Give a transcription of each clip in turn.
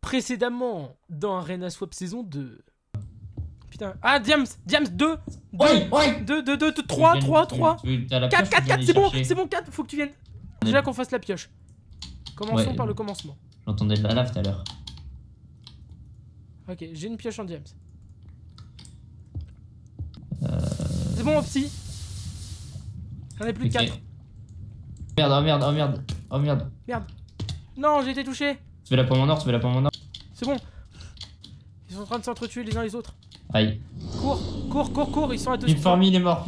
Précédemment, dans Arena Swap saison 2. Putain. Ah, Diams 2. Ouais. 2, 3, 4, 4, c'est bon, 4, faut que tu viennes. Déjà qu'on fasse la pioche. Commençons par le commencement. J'entendais de la lave tout à l'heure. Ok, j'ai une pioche en Diams. C'est bon, psy. J'en ai plus de 4. Merde. Merde. Non, j'ai été touché. Tu veux la pomme en or, C'est bon. Ils sont en train de s'entretuer les uns les autres. Aïe. Cours, ils sont à 2. Piformi, il est mort.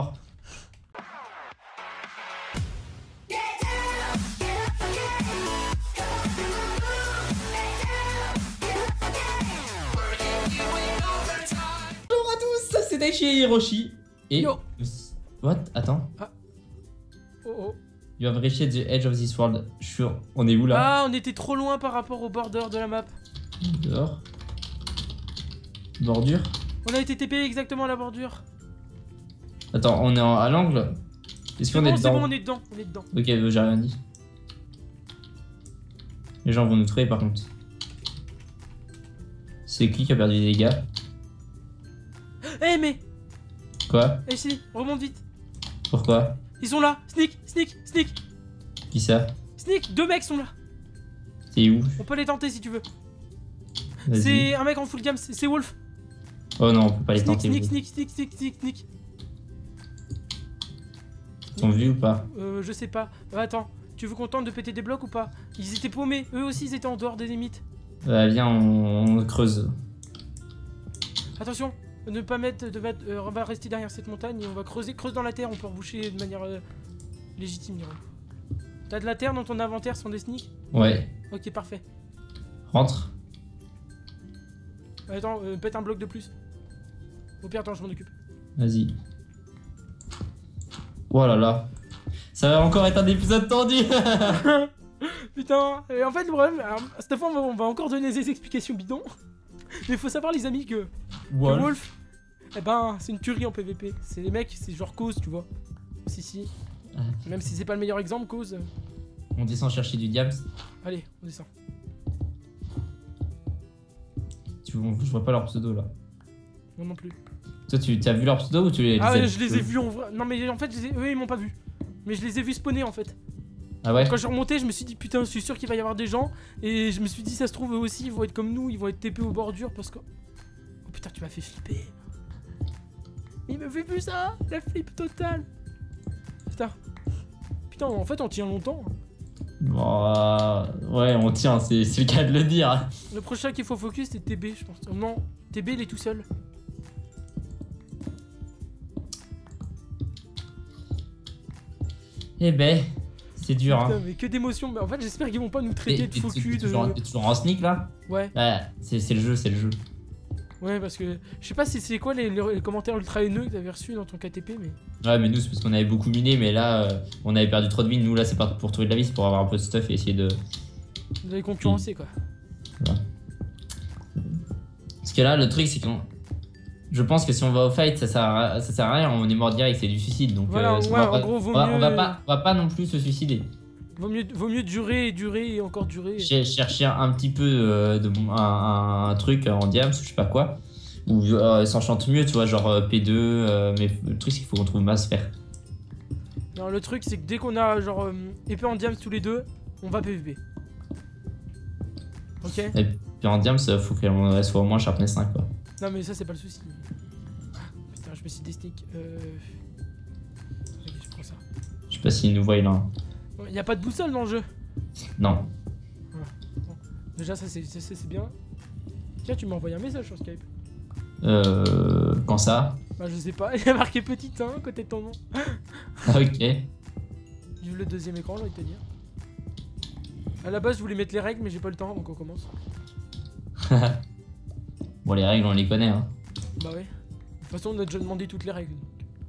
Bonjour à tous, c'est Daichi et Hiroshi. Et... Yo. What? Attends. Oh. You have reached the edge of this world. Sure. On est où là? Ah, on était trop loin par rapport au border de la map. Dehors. Bordure. On a été TP exactement à la bordure. Attends, on est à l'angle. Est-ce qu'on est dedans? C'est bon, on est dedans. Ok, j'ai rien dit. Les gens vont nous trouver par contre. C'est qui a perdu des dégâts? Eh mais Quoi? Eh si, remonte vite. Pourquoi? Ils sont là. Sneak. Qui ça? Sneak, 2 mecs sont là. C'est où? On peut les tenter si tu veux. Vas-y. C'est un mec en full gamme, c'est Wolf. Oh non, on peut pas les tenter. Sneak. Ils sont vus ou pas? Je sais pas. Attends, tu veux qu'on tente de péter des blocs ou pas? Ils étaient paumés, eux aussi ils étaient en dehors des limites. Viens, on creuse. Attention, ne pas mettre, on va rester derrière cette montagne et on va creuse dans la terre, on peut reboucher de manière légitime. T'as de la terre dans ton inventaire sans des sneaks? Ouais. Ok, parfait. Rentre. Attends, pète un bloc de plus. Au pire, attends, je m'en occupe. Vas-y. Oh là là. Ça va encore être un épisode tendu. Putain, et en fait le problème, alors, cette fois on va encore donner des explications bidons. Mais faut savoir les amis que Wolf, eh ben c'est une tuerie en PVP. C'est les mecs, c'est genre cause, tu vois. Si. Même si c'est pas le meilleur exemple, cause. On descend chercher du diams. Allez, on descend. Je vois pas leur pseudo là. Moi non plus. Toi tu as vu leur pseudo ou tu les Ah ouais, je les ai vus en vrai. Non mais en fait, eux ils m'ont pas vu. Mais je les ai vus spawner en fait. Ah ouais? Quand je suis remonté, je me suis dit putain, je suis sûr qu'il va y avoir des gens. Et je me suis dit, ça se trouve, eux aussi, ils vont être comme nous, ils vont être TP aux bordures parce que. Oh putain, tu m'as fait flipper. Il me fait plus ça, la flip totale. Putain, en fait, on tient longtemps. Ouais, on tient, c'est le cas de le dire. Le prochain qu'il faut focus, c'est TB, je pense. Non, TB, il est tout seul. Eh ben. C'est dur. Putain, hein. mais que d'émotions. Mais en fait, j'espère qu'ils vont pas nous traiter de focus. T'es toujours en sneak là? Ouais. C'est le jeu. Ouais, parce que je sais pas si c'est quoi les commentaires ultra haineux que t'avais reçus dans ton KTP, mais. Ouais, mais nous, c'est parce qu'on avait beaucoup miné, mais là, on avait perdu trop de vie. Nous, là, c'est pas pour trouver de la vie, c'est pour avoir un peu de stuff et essayer de. Vous avez concurrencé quoi. Ouais. Parce que là, le truc, c'est qu'on. Je pense que si on va au fight, ça sert à rien, on est mort direct, c'est du suicide. Donc, voilà, ouais, en gros, vaut mieux. On va pas non plus se suicider. Vaut mieux durer et encore durer. J'ai cherché un petit peu un truc en diams, je sais pas quoi, où s'enchante mieux, tu vois, genre P2, mais le truc c'est qu'il faut qu'on trouve masse fer. Non, le truc c'est que dès qu'on a genre épée en diams tous les deux, on va PVP. Ok. Et puis en diams, faut qu'on soit au moins sharpness 5 quoi. Non mais ça c'est pas le souci. Putain, je me suis destick. Ok, je prends ça. Je sais pas s'ils nous voient là. Y a pas de boussole dans le jeu. Non. Bon. Déjà ça c'est bien. Tiens, tu m'as envoyé un message sur Skype. Quand ça? Bah je sais pas, il y a marqué petit 1 à côté de ton nom. Ok. J'ai vu le deuxième écran, j'ai envie de te dire. À la base je voulais mettre les règles mais j'ai pas le temps donc on commence. Bon les règles on les connaît hein. Bah ouais. De toute façon on a déjà demandé toutes les règles.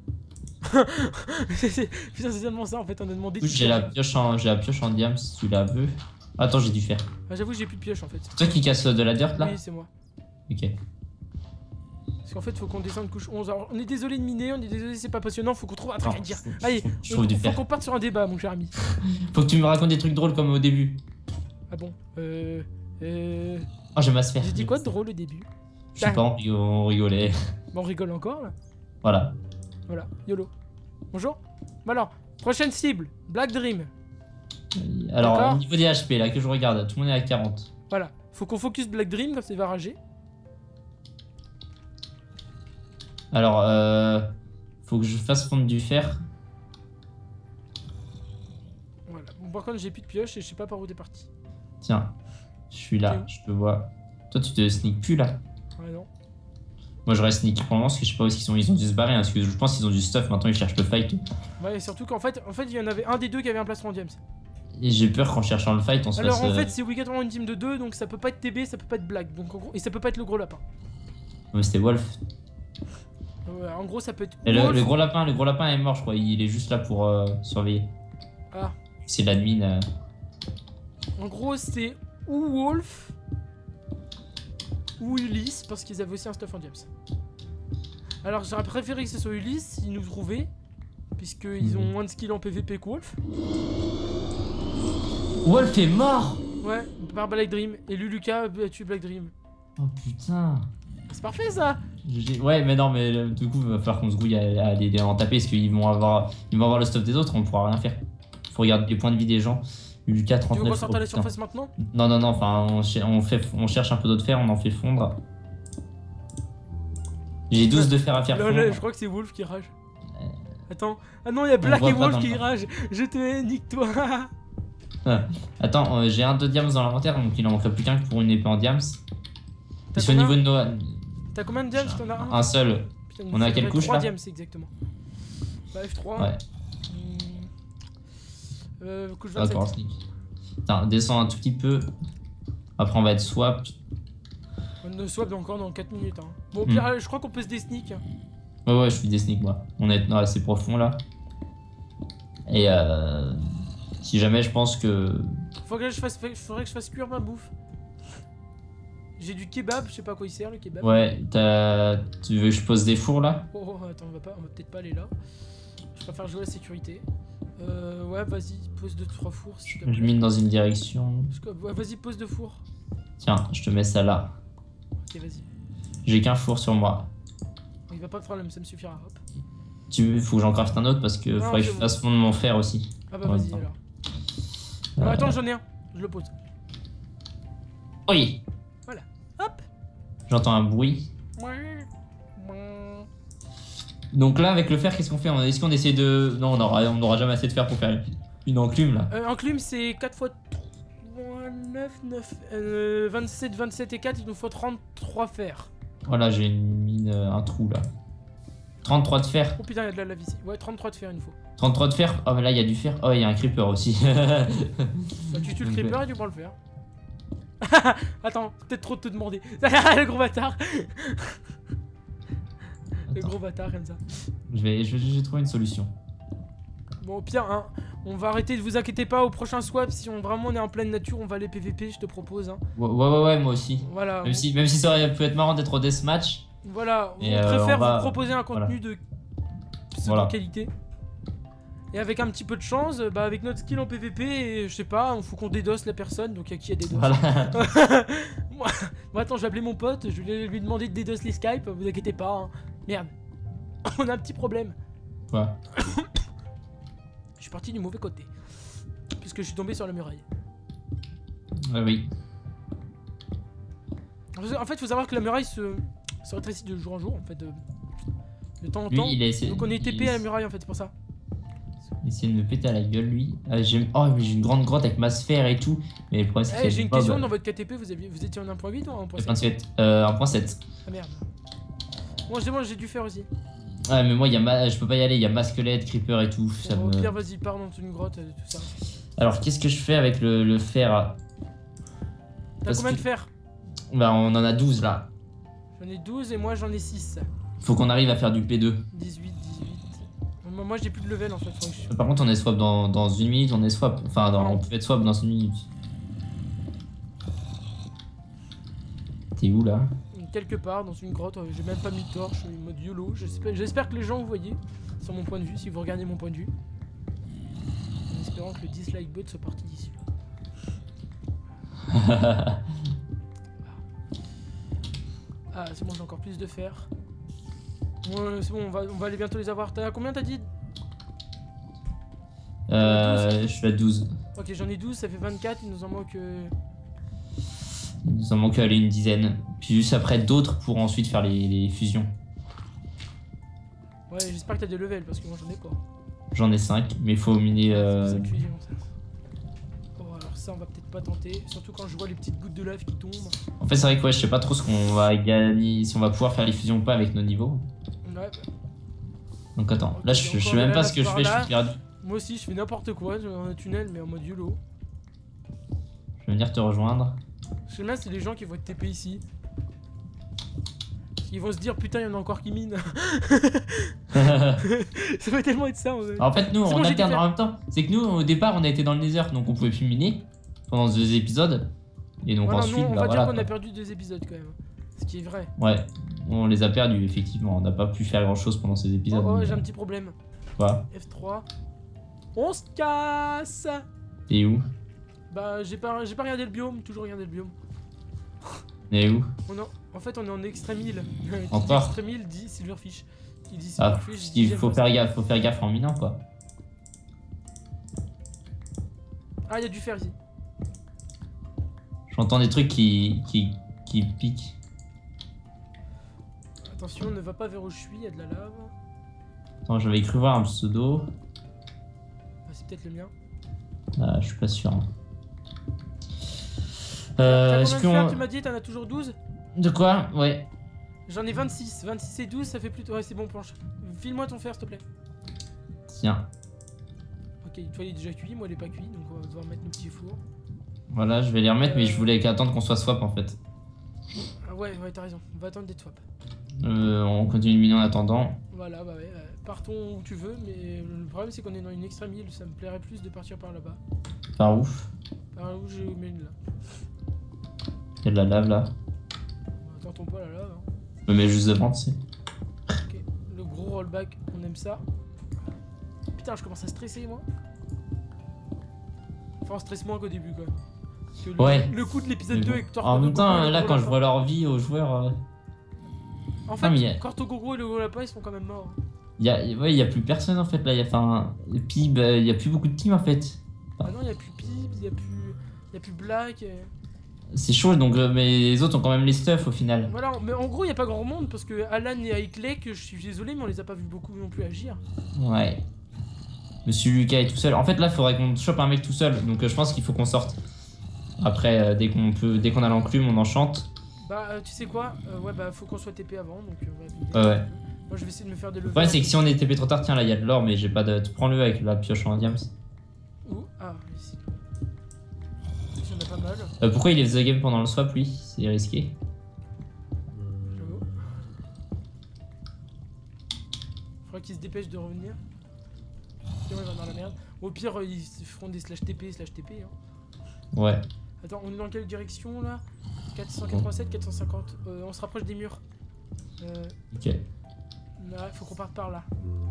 Putain c'est tellement ça en fait, on a demandé toutes j'ai la pioche en diams si tu la veux. Attends j'ai dû faire. Ah, j'avoue j'ai plus de pioche en fait. C'est toi qui casse de la dirt là? Oui c'est moi. Ok. Parce qu'en fait faut qu'on descende couche 11. Alors on est désolé de miner, on est désolé c'est pas passionnant, faut qu'on trouve un truc à dire. Allez, faut qu'on parte sur un débat mon cher ami. Faut que tu me racontes des trucs drôles comme au début. Ah bon Oh, j'ai ma sphère. J'ai dit quoi de drôle au début? Je sais pas, on rigolait. Bon, on rigole encore là. Voilà. Voilà, YOLO. Bonjour. Bah alors, prochaine cible, Black Dream. Alors, au niveau des HP, là, que je regarde, tout le monde est à 40. Voilà, faut qu'on focus Black Dream, comme ça il va rager. Alors, faut que je fasse fondre du fer. Voilà, bon, par contre, j'ai plus de pioche et je sais pas par où t'es parti. Tiens, je suis là, je te vois. Toi, tu te sneak plus là? Ouais, non. Moi, je reste sneak pour le moment parce que je sais pas où ils sont. Ils ont dû se barrer, hein, parce que je pense qu'ils ont du stuff. Maintenant, ils cherchent le fight. Ouais, et surtout qu'en fait, il y en avait un des deux qui avait un placement James. Et j'ai peur qu'en cherchant le fight, on se Alors fasse, en fait, c'est obligatoirement une team de 2, donc ça peut pas être TB, ça peut pas être Black. Donc en gros, et ça peut pas être le gros lapin. Mais c'était Wolf. En gros, ça peut être. Et le gros lapin est mort, je crois. Il est juste là pour surveiller. Ah. C'est l'admin. En gros, c'est ou Wolf ou Ulysse, parce qu'ils avaient aussi un stuff en James. Alors j'aurais préféré que ce soit Ulysse s'ils nous trouvaient, puisqu'ils ont moins de skill en PVP que Wolf. Wolf est mort. Ouais, par Black Dream. Et Luluka a tué Black Dream. Oh putain. C'est parfait ça. Ouais, mais non, mais du coup, il va falloir qu'on se grouille à aller en taper, parce qu'ils vont avoir le stuff des autres, on pourra rien faire. Faut regarder les points de vie des gens. Luluka 39. Tu veux qu'on sorte à la surface maintenant? Non, enfin, on cherche un peu d'autre fer, on en fait fondre. J'ai 12 de fer à faire fondre. Je crois que c'est Wolf qui rage. Attends. Ah non, il y a Black et Wolf qui rage. Je te hais, nique-toi. Attends, j'ai un de diams dans l'inventaire, donc il en manquerait plus qu'un pour une épée en diams. Et sur le niveau de Noah. T'as combien de diams? T'en as un? Un seul. Putain, on est à quelle couche 3 là? diams, c'est exactement. Bah, F3. Ouais. Couche 27. D'accord, sneak. Attends, descends un tout petit peu. Après, on va être swap. On swap encore dans 4 minutes. Hein. Bon, au pire, je crois qu'on peut se désneak. Ouais, je suis des sneak moi. On est assez profond là. Et si jamais je pense que. Faudrait que je fasse cuire ma bouffe. J'ai du kebab, je sais pas à quoi il sert le kebab. Ouais, tu veux que je pose des fours là? Oh, attends, on va peut-être pas aller là. Je préfère jouer à la sécurité. Ouais, vas-y, pose 2-3 fours. Si je mine dans une direction. Ouais, vas-y, pose 2 fours. Tiens, je te mets ça là. Ok, vas-y. J'ai qu'un four sur moi. Il va pas de problème, ça me suffira. Hop. Faut que j'en craft un autre parce que faudrait que je fasse fondre mon fer aussi. Ah bah vas-y alors. Attends, j'en ai un. Je le pose. Oui. Voilà. Hop. J'entends un bruit. Donc là, avec le fer, qu'est-ce qu'on fait? Est-ce qu'on essaie de... Non, on n'aura jamais assez de fer pour faire une enclume là. Enclume, c'est 4 x 3, 9, 27, 27 et 4, il nous faut 33 fer. Voilà, j'ai une mine, un trou là. 33 de fer. Oh putain, il y a de la lave ici. Ouais, 33 de fer, il nous faut. 33 de fer. Oh, mais là, il y a du fer. Oh, il y a un creeper aussi. Bah, tu tues le creeper et tu prends le fer. Attends, peut-être trop de te demander. Le gros bâtard. Le gros bâtard comme ça. Je vais trouver une solution. Bon, au pire, hein, on va arrêter, de vous inquiétez pas, au prochain swap, si vraiment on est en pleine nature, on va aller PVP, je te propose. Hein. Ouais, moi aussi. Voilà. Même si ça aurait pu être marrant d'être au deathmatch. Voilà, on préfère vous proposer un contenu de qualité. Et avec un petit peu de chance, bah avec notre skill en PVP, et, je sais pas, il faut qu'on dédosse la personne, donc il y a qui a dédosse. Voilà. Moi, attends, je vais appeler mon pote, je vais lui demander de dédosse les Skype, vous inquiétez pas. Hein. Merde. On a un petit problème. Quoi? Je suis parti du mauvais côté. Puisque je suis tombé sur la muraille. Oui. En fait, il faut savoir que la muraille se rétrécit de jour en jour, en fait. De temps en temps. Donc on est TP à la muraille, en fait, c'est pour ça. Essayer de me péter à la gueule, lui. J'ai une grande grotte avec ma sphère et tout. Mais le problème, c'est que j'ai une question, dans votre KTP, vous étiez en 1.8 ou en 1.7? 1.7. Ah merde. Moi, j'ai dû faire aussi. Ouais, mais moi, je peux pas y aller, il y a ma squelette, creeper et tout. Au pire, vas-y, pars dans une grotte, tout ça. Alors, qu'est-ce que je fais avec le fer? T'as combien de fer? Bah, on en a 12 là. J'en ai 12 et moi, j'en ai 6. Faut qu'on arrive à faire du P2. 18. Moi, j'ai plus de level en fait. Par contre, on est swap dans une minute, on est swap. Enfin, on peut être swap dans une minute. T'es où là? Quelque part dans une grotte, j'ai même pas mis de torche, en mode YOLO. J'espère que les gens vous voyez, sur mon point de vue, si vous regardez mon point de vue. En espérant que le dislike bot soit parti d'ici. Ah, c'est bon, j'ai encore plus de fer. Ouais, c'est bon, on va aller bientôt les avoir. T'as combien t'as dit? Je suis à 12. Ok, j'en ai 12, ça fait 24, il nous en manque... Il nous en manque aller une dizaine. Puis juste après d'autres pour ensuite faire les fusions. Ouais, j'espère que t'as des levels parce que moi j'en ai pas. J'en ai 5, mais il faut miner... Oh, alors ça on va peut-être pas tenter, surtout quand je vois les petites gouttes de lave qui tombent. En fait c'est vrai que ouais, je sais pas trop ce qu'on va gagner, si on va pouvoir faire les fusions ou pas avec nos niveaux. Ouais. Donc attends, là je sais même pas ce que je fais, je suis perdu. Moi aussi je fais n'importe quoi dans un tunnel mais en mode YOLO. Je vais venir te rejoindre. Je sais même c'est les gens qui vont être TP ici. Ils vont se dire putain il y en a encore qui minent. Ça va tellement être ça en fait. En fait nous on alterne en même temps. C'est que nous au départ on a été dans le Nether donc on pouvait plus miner pendant 2 épisodes. Et donc voilà, ensuite nous, on bah, va voilà, dire qu'on a perdu 2 épisodes quand même. Ce qui est vrai. Ouais, on les a perdus effectivement. On n'a pas pu faire grand chose pendant ces épisodes. Oh, j'ai un petit problème. Quoi? F3. On se casse. T'es où? Bah j'ai pas regardé le biome, toujours regardé le biome. T'es où? En fait on est en extrême île. Encore? Extrême île dit Silverfish. Il dit Ah, Silverfish. il faut faire gaffe en minant quoi. Ah il y a du fer ici. J'entends des trucs qui piquent. Attention, ne va pas vers où je suis, il y a de la lave. Attends, j'avais cru voir un pseudo. Ah, c'est peut-être le mien. Ah, je suis pas sûr. T'as combien de fer, tu m'as dit? T'en as toujours 12? De quoi? Ouais. J'en ai 26. 26 et 12, ça fait plutôt... Ouais, c'est bon, planche. File-moi ton fer, s'il te plaît. Tiens. Ok, toi il est déjà cuit, moi il est pas cuit, donc on va devoir mettre nos petits fours. Voilà, je vais les remettre, mais je voulais attendre qu'on soit swap en fait. Ah ouais, t'as raison, on va attendre des swap. On continue de miner en attendant. Voilà, bah ouais, partons où tu veux, mais le problème c'est qu'on est dans une extrême île, ça me plairait plus de partir par là-bas. Par où? Par où j'ai mis une là. Il y a de la lave là. Attends pas la lave. Hein. Je me mets juste devant, tu sais. Ok, le gros rollback, on aime ça. Putain, je commence à stresser moi. Enfin, on stresse moins qu'au début quoi. Ouais. Le coup de l'épisode 2 avec en même temps, là quand je vois leur vie aux joueurs. En fait, Cortogogo et le gros lapin ils sont quand même morts. Il y a plus personne en fait là. Et puis il y a plus beaucoup de team en fait. Ah non, il y a plus Pib, il y a plus Black. C'est chaud donc, mais les autres ont quand même les stuff au final. Voilà, mais en gros, il n'y a pas grand monde parce que Alan et Aiklek, je suis désolé, mais on les a pas vus beaucoup non plus agir. Ouais. Monsieur Lucas est tout seul. En fait, là, il faudrait qu'on chope un mec tout seul. Donc, je pense qu'il faut qu'on sorte. Après, dès qu'on a l'enclume, on enchante. Bah, tu sais quoi? Ouais, bah, faut qu'on soit TP avant. Donc, on va ouais. Moi, je vais essayer de me faire des levels. Ouais, c'est que si on est TP trop tard, tiens, là, il y a de l'or, mais j'ai pas de. Prends-le avec la pioche en diams. Où? Ah, ici. Ici, on a pas mal. Pourquoi il est the game pendant le swap, lui? C'est risqué. J'avoue. Faudrait qu'il se dépêche de revenir. Sinon, il va dans la merde. Au pire, ils se feront des /TP. Hein. Ouais. Attends, on est dans quelle direction là? 487, 450. On se rapproche des murs. Ok. Là, faut qu'on parte par là.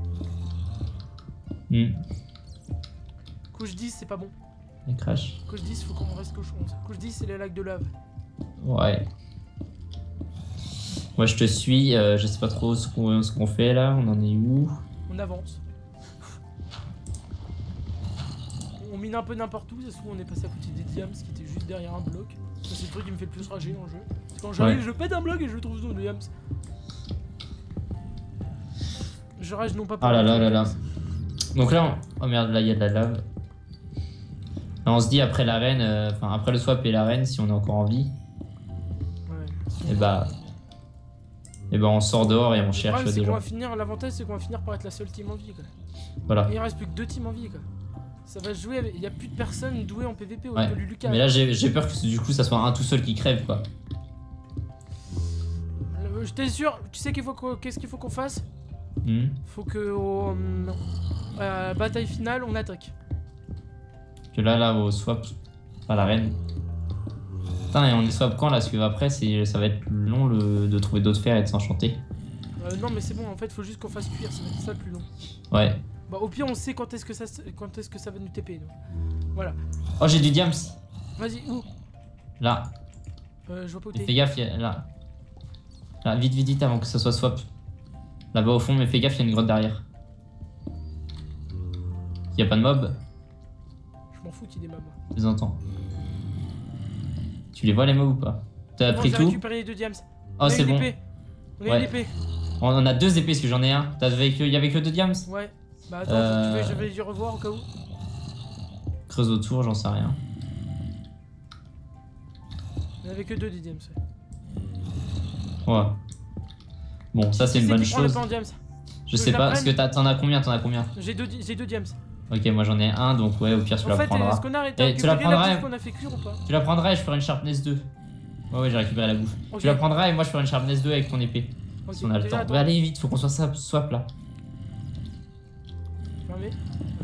Couche 10, c'est pas bon. Il crash. Couche 10, faut qu'on reste couche 11. Couche 10, c'est les lacs de lave. Ouais. Moi, je te suis. Je sais pas trop ce qu'on fait là. On en est où? On avance. On mine un peu n'importe où, ça se trouve on est passé à côté des diams qui était juste derrière un bloc. C'est le truc qui me fait le plus rager dans le jeu. Parce que quand j'arrive, je pète un bloc et je le trouve dans le diams. Je rage non pas pour. Ah là. Donc là, oh merde, là il y a de la lave. Là, on se dit après l'arène, enfin après le swap et l'arène, si on est encore en vie. Ouais. Et bah on sort dehors et on cherche des gens. L'avantage c'est qu'on va finir par être la seule team en vie quoi. Voilà. Et il reste plus que 2 teams en vie quoi. Ça va se jouer avec... Il n'y a plus de personnes douées en PVP au de Lucas. Mais là j'ai peur que du coup ça soit un tout seul qui crève quoi. Je t'assure, tu sais qu'est-ce qu'il faut qu'on fasse? Faut que bataille finale on attaque. Que là au swap, à l'arène. Putain et on est swap quand là? Parce que après ça va être long de trouver d'autres fers et de s'enchanter. Non mais c'est bon en fait faut juste qu'on fasse cuire, ça va être ça le plus long. Ouais. Bah au pire on sait quand est-ce que ça va nous TP donc. Voilà. Oh j'ai du diams. Vas-y où? Là. Je vois pas où t'es. Fais gaffe là. Là, vite, vite, vite avant que ça soit swap. Là-bas au fond, mais fais gaffe, il y a une grotte derrière. Il y a pas de mob. Je m'en fous qu'il y ait des mobs. Je les entends. Tu les vois les mobs ou pas? T'as pris tout? J'ai récupéré les 2 diams. Oh, c'est bon. On a une épée. On a 2 épées parce que j'en ai un. Il y avait que 2 diams? Ouais. Bah attends, je vais y revoir au cas où. Creuse autour, j'en sais rien. Il n'y avait que 2 des diams. Ouais. Bon, ça c'est une bonne chose. Je sais pas, parce que t'en as combien? J'ai 2 diams. Ok, moi j'en ai un, donc ouais, au pire tu la prendras. Est-ce qu'on a arrêté tu la prendras qu'on a fait cuire ou pas? Tu la prendras et je ferai une sharpness 2. Ouais, j'ai récupéré la bouffe. Okay. Tu la prendras et moi je ferai une sharpness 2 avec ton épée. Okay, si on a le temps. Mais allez vite, faut qu'on soit swap là. Fermé.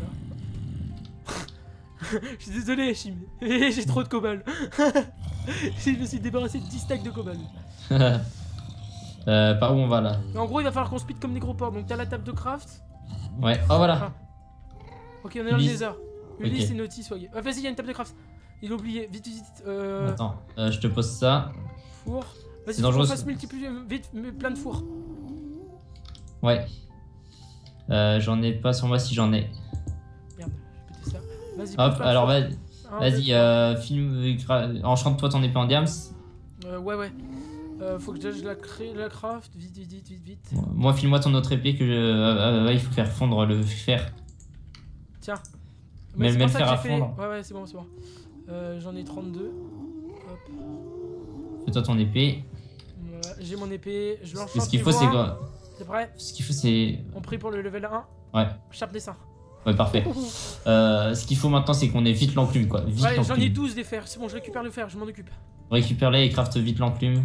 Voilà. Je suis désolé, Hachim. J'ai trop de cobalt. Je me suis débarrassé de 10 stacks de cobalt. Par où on va là? En gros, il va falloir qu'on speed comme des gros porcs. Donc t'as la table de craft. Ouais, oh voilà. Ok, on est dans le désert. Ulysse et Naughty, soyez. Vas-y, il y a une table de craft. Il a oublié. Vite, vite. Attends, je te pose ça. Four. Vas-y, dangereux. On fasse multiplier vite, plein de fours. Ouais. J'en ai pas sur moi si j'en ai. Merde, je vais péter ça. Vas-y, hop, alors vas-y, filme, enchante-toi ton épée en diams. Ouais. Faut que je la crée, la craft. Vite. Moi, file-moi ton autre épée que il faut faire fondre le fer. Tiens. Mais le fer à fondre. Ouais, c'est bon. J'en ai 32. Hop. Fais-toi ton épée. Voilà, j'ai mon épée. Je l'enchante. Ce qu'il faut, c'est quoi? C'est prêt? Ce qu'il faut, c'est. On prie pour le level 1. Ouais. Sharp dessin. Ouais, parfait. Ce qu'il faut maintenant, c'est qu'on ait vite l'enclume, quoi. Vite ouais, j'en ai 12 des fers. C'est bon, je récupère le fer, je m'en occupe. Récupère-les et craft vite l'enclume.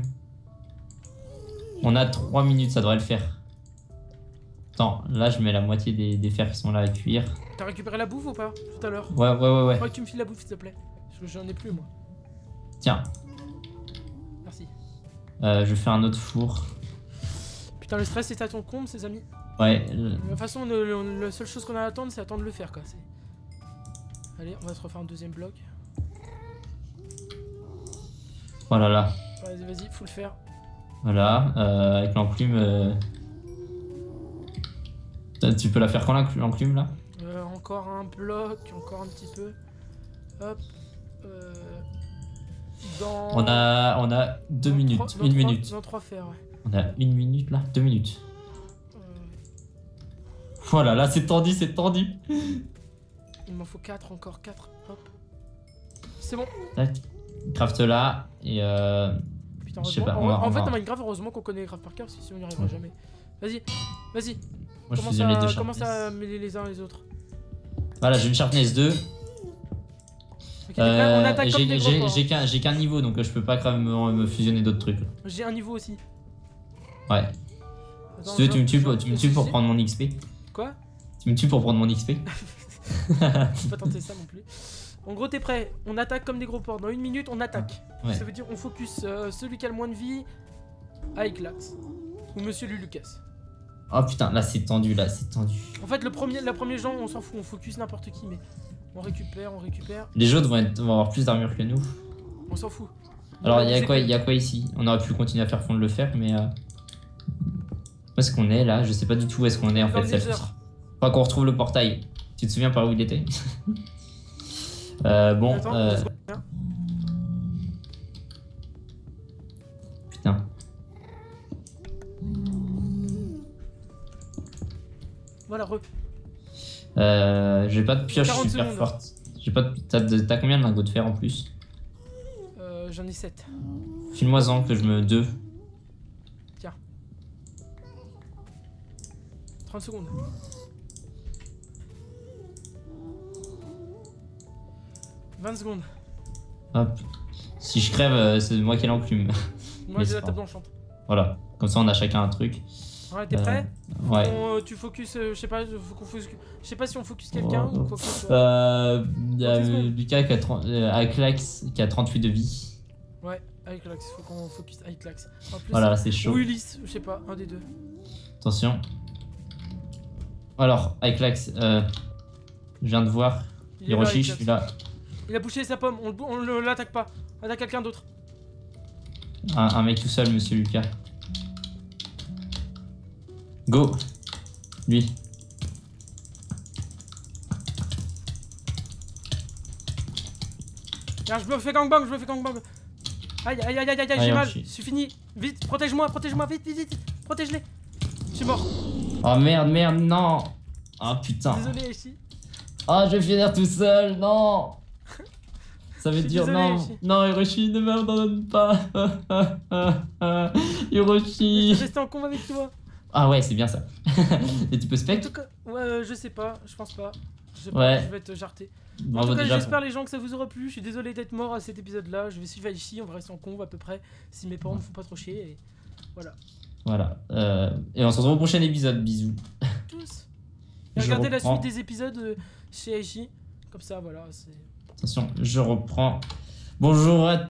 On a 3 minutes, ça devrait le faire. Attends, là, je mets la moitié des fers qui sont là à cuire. T'as récupéré la bouffe ou pas tout à l'heure? Ouais. Faudrait que tu me files la bouffe, s'il te plaît. Parce que j'en ai plus, moi. Tiens. Merci. Je fais un autre four. Putain, le stress est à ton comble, ses amis. Ouais. De toute façon, la seule chose qu'on a à attendre, c'est attendre de le faire, quoi. Allez, on va se refaire un deuxième bloc. Voilà, là. Vas-y, faut le faire. Voilà, avec l'enclume. Tu peux la faire quand l'enclume là? Encore un bloc, encore un petit peu. Hop. On a 2 minutes, 1 minute. Dans 3 fers, ouais. On a 1 minute là, 2 minutes. Voilà, là c'est tendu, Il m'en faut 4, encore 4. Hop. C'est bon. Tac. Craft là et Putain, je sais pas. En fait, dans Minecraft, heureusement qu'on connaît Craft par cœur, parce que sinon on n'y arrivera jamais. Vas-y. Moi je faisais mes 2 commence à mêler les uns les autres. Voilà, j'ai une sharpness 2. Okay, on attaque comme des gros porcs. J'ai qu'un niveau, donc je peux pas quand même me fusionner d'autres trucs. J'ai un niveau aussi. Ouais. Attends, tu me tues pour prendre mon XP. Quoi? Tu me tues pour prendre mon XP. Je vais pas tenter ça non plus. En gros, t'es prêt? On attaque comme des gros porcs. Dans 1 minute, on attaque. Ouais. Ça veut dire on focus celui qui a le moins de vie avec l'axe. Ou Monsieur Lulucas. Oh putain, là c'est tendu, En fait, la première gens, on s'en fout, on focus n'importe qui, mais on récupère. Les autres vont avoir plus d'armure que nous. On s'en fout. Alors, il y a quoi ici? On aurait pu continuer à faire fondre le fer, mais. Où est-ce qu'on est là? Je sais pas du tout où est-ce qu'on est en fait. Faut qu'on retrouve le portail. Tu te souviens par où il était? Bon. Attends, Putain. Voilà, j'ai pas de pioche super forte. J'ai pas de... T'as combien de lingots de fer en plus? J'en ai 7. File-moi-en que je me 2. Tiens. 30 secondes. 20 secondes. Hop. Si je crève, c'est moi qui ai l'enclume. Moi j'ai la table d'enchant. Voilà. Comme ça on a chacun un truc. Ouais, t'es prêt? Ouais. Tu focus, je sais pas, je sais pas si on focus quelqu'un ou quoi que ce soit. Lucas qui a Iclax qui a 38 de vie. Ouais, Iclax, faut qu'on focus Iclax. Voilà, c'est chaud. Ou Ulysse, je sais pas, un des deux. Attention. Alors, Iclax, je viens de voir. Hiroshi, je suis là. Il a bouché sa pomme, on l'attaque pas. Attaque quelqu'un d'autre. Un mec tout seul, monsieur Lucas. Go. Lui. Tiens, je me fais gangbang, Aïe, aïe, aïe, aïe, aïe, j'ai mal. C'est fini. Vite, protège-moi, vite. Protège-les. Je suis mort. Oh merde, non. Ah putain. Désolé, ici. Ah, je vais finir tout seul, non. Ça va être dur, non. Non, Hiroshi, ne m'abandonne pas. Hiroshi. Je vais rester en combat avec toi. Ah ouais, c'est bien ça. Et tu peux spec? En tout cas, ouais, je sais pas, je pense pas. Je sais pas, ouais. Je vais te jarter. Bravo, en tout cas, j'espère les gens que ça vous aura plu. Je suis désolé d'être mort à cet épisode-là. Je vais suivre ici, on va rester en conv à peu près. Si mes parents me font pas trop chier. Et voilà. Voilà. Et on se retrouve au prochain épisode. Bisous. Tous. Et regardez la suite des épisodes chez Aichi. Comme ça, voilà. Attention, je reprends. Bonjour à